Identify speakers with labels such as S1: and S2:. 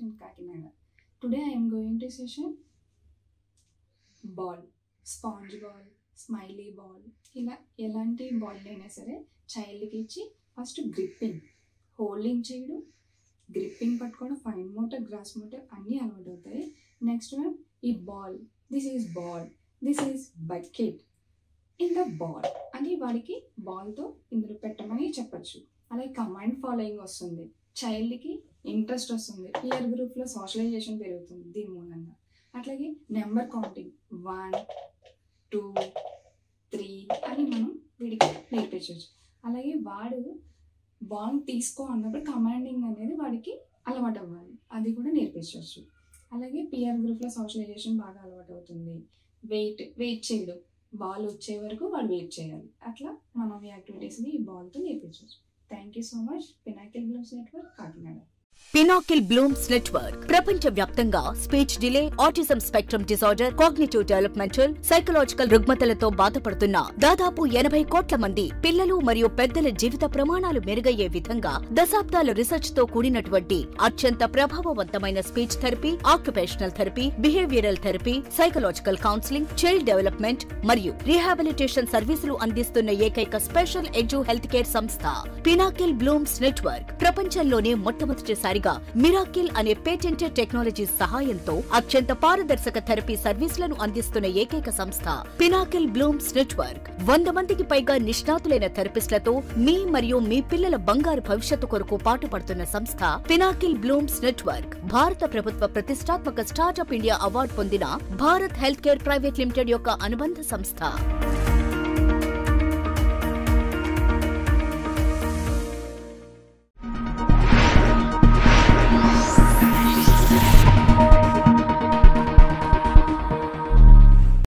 S1: in Kakinada. Today I am going to session ball, sponge ball, smiley ball. ఇలా ఎలాంటి ball అయినా సరే చైల్డ్కి ఇచ్చి ఫస్ట్ గ్రిప్పింగ్, హోల్డింగ్ చేయడం, గ్రిప్పింగ్ పట్టుకోవడం, ఫైన్ మోటర్, గ్రాస్ మోటర్ అన్నీ అలవాటు అవుతాయి. నెక్స్ట్ వన్ ఈ ball, this is bucket in the ball అని వాడికి బాల్తో ఇందులో పెట్టమని చెప్పచ్చు. అలాగే కమాండ్ ఫాలోయింగ్ వస్తుంది, చైల్డ్కి ఇంట్రెస్ట్ వస్తుంది, పియర్ గ్రూప్లో సోషలైజేషన్ పెరుగుతుంది దీని మూలంగా. అట్లాగే నెంబర్ కౌంటింగ్ 1, 2, 3 అని మనం వీడికి నేర్పించవచ్చు. అలాగే వాడు బాల్ తీసుకో అన్నప్పుడు కమాండింగ్ అనేది వాడికి అలవాటు అవ్వాలి, అది కూడా నేర్పించవచ్చు. అలాగే పియర్ గ్రూప్లో సోషలైజేషన్ బాగా అలవాటు అవుతుంది. వెయిట్ చేయడం, బాల్ వచ్చే వరకు వాడు వెయిట్ చేయాలి. అట్లా మనం ఈ యాక్టివిటీస్ని ఈ బాల్తో నేర్పించవచ్చు. Thank you so much. Pinnacle Blooms Network, Kakinada.
S2: Pinnacle Blooms Network ప్రపంచ వ్యాప్తంగా speech delay, autism spectrum disorder, cognitive developmental, psychological రుగ్మతలతో బాధపడుతున్న దాదాపు 80 కోట్ల మంది పిల్లలు మరియు పెద్దల జీవిత ప్రమాణాలు మెరుగయ్యే విధంగా దశాబ్దాల రీసెర్చ్ తో కూడినటువంటి అత్యంత ప్రభావవంతమైన speech therapy, occupational therapy, behavioural therapy, psychological counselling, child development మరియు రీహాబిలిటేషన్ సర్వీసులు అందిస్తున్న ఏకైక స్పెషల్ ఎడ్యు హెల్త్ కేర్ సంస్థ పినాకిల్ బ్లూమ్స్ నెట్వర్క్. ప్రపంచంలోనే మొట్టమొదటిసారిగా మిరాకిల్ అనే పేటెంటెడ్ టెక్నాలజీ సహాయంతో అత్యంత పారదర్శక థెరపీ సర్వీసులను అందిస్తున్న ఏకైక సంస్థ పినాకిల్ బ్లూమ్స్ నెట్వర్క్. 100 మందికి పైగా నిష్ణాతులైన థెరపిస్టులతో మీ మరియు మీ పిల్లల బంగారు భవిష్యత్తు కొరకు పాటుపడుతున్న సంస్థ పినాకిల్ బ్లూమ్స్ నెట్వర్క్. భారత ప్రభుత్వ ప్రతిష్టాత్మక స్టార్టప్ ఇండియా అవార్డు పొందిన Bharat health care private limited యొక్క అనుబంధ సంస్థ.